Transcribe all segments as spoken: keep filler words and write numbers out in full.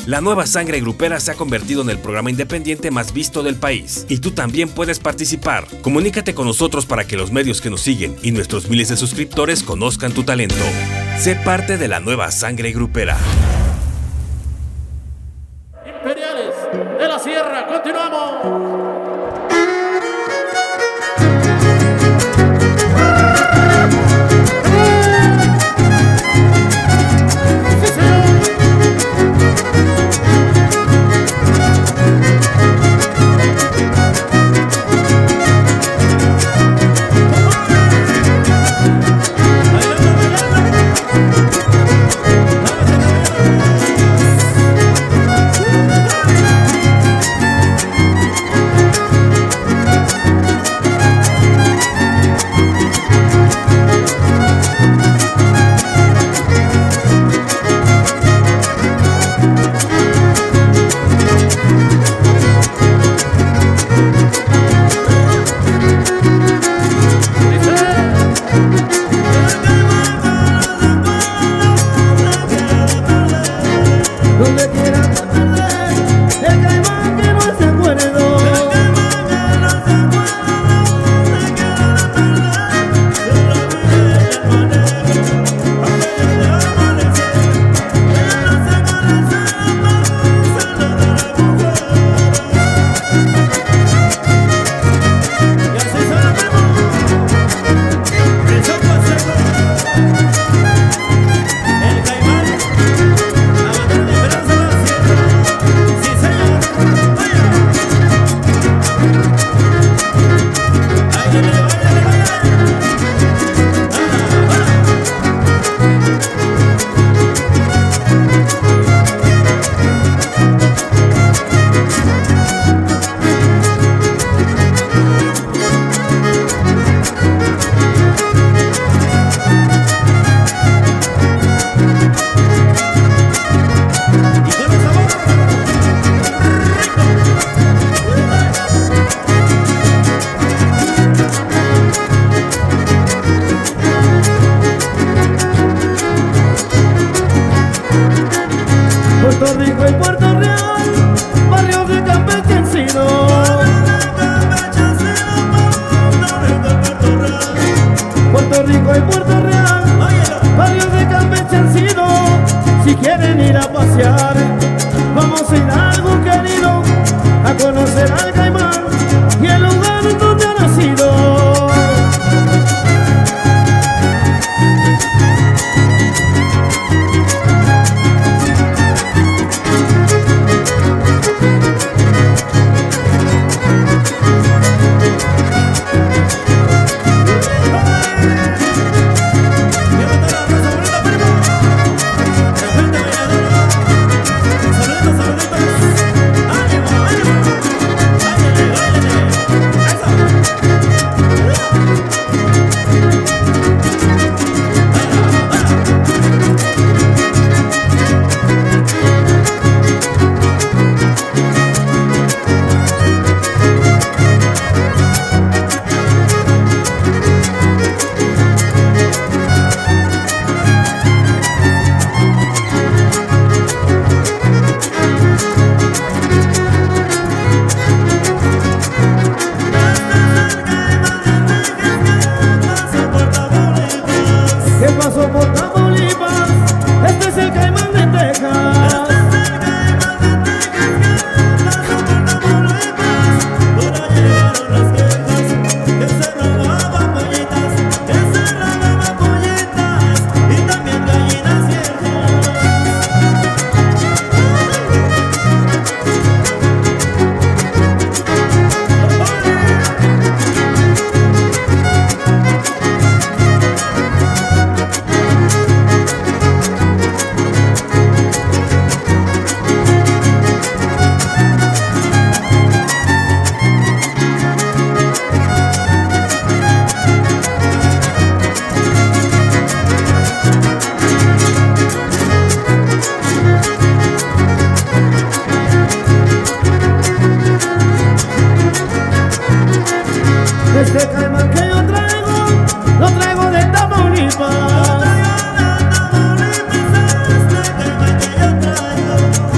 La Nueva Sangre Grupera se ha convertido en el programa independiente más visto del país y tú también puedes participar. Comunícate con nosotros para que los medios que nos siguen y nuestros miles de suscriptores conozcan tu talento. Sé parte de la Nueva Sangre Grupera. Imperiales de la Sierra, continuamos. Puerto Rico y Puerto Real, barrios de Campeche Encino. Puerto Rico y Puerto Real, barrios de Campeche Encino. Si quieren ir a pasear, vamos a ir a algo querido, a conocer al Caimán y el lugar donde ha nacido.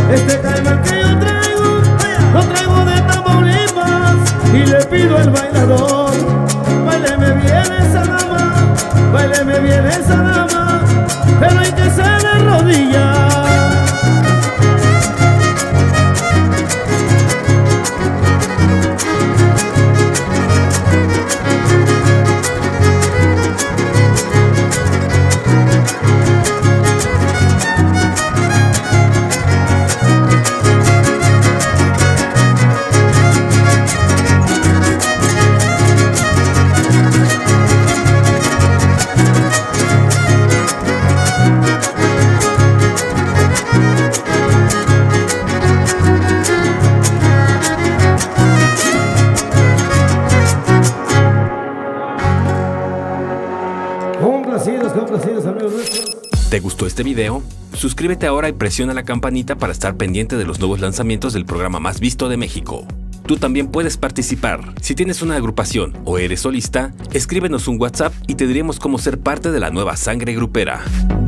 Este caimán que yo traigo, lo traigo de Tamaulipas, y le pido al bailador, báileme bien esa dama, báileme bien esa dama, pero hay que ser de rodillas. Complacidos, complacidos, amigos nuestros. ¿Te gustó este video? Suscríbete ahora y presiona la campanita para estar pendiente de los nuevos lanzamientos del programa más visto de México. Tú también puedes participar. Si tienes una agrupación o eres solista, escríbenos un WhatsApp y te diremos cómo ser parte de la nueva sangre grupera.